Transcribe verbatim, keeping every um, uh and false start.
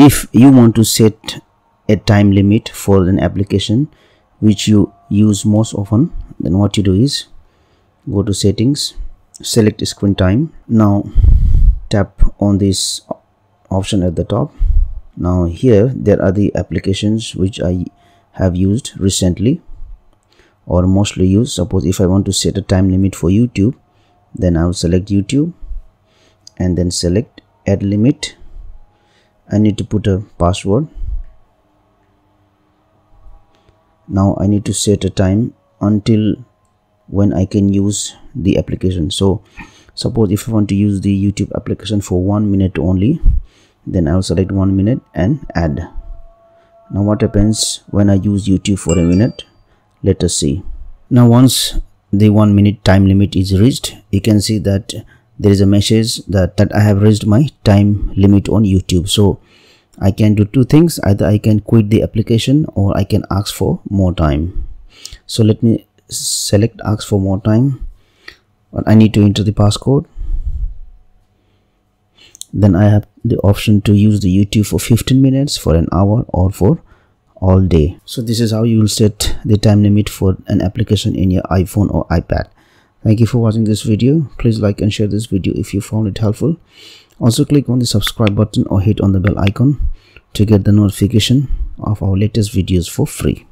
if you want to set a time limit for an application which you use most often, then what you do is go to settings, select screen time. Now tap on this option at the top. Now here there are the applications which I have used recently or mostly used. Suppose if I want to set a time limit for YouTube, then I will select YouTube and then select add limit. I need to put a password. Now I need to set a time until when I can use the application. So suppose if I want to use the YouTube application for one minute only, then I'll select one minute and add. Now what happens when I use YouTube for a minute? Let us see. Now once the one minute time limit is reached, you can see that there is a message that, that I have reached my time limit on YouTube. So I can do two things. Either I can quit the application or I can ask for more time. So let me select ask for more time, but I need to enter the passcode. Then I have the option to use the YouTube for fifteen minutes, for an hour, or for all day. So this is how you will set the time limit for an application in your iPhone or iPad. Thank you for watching this video. Please like and share this video if you found it helpful. Also click on the subscribe button or hit on the bell icon to get the notification of our latest videos for free.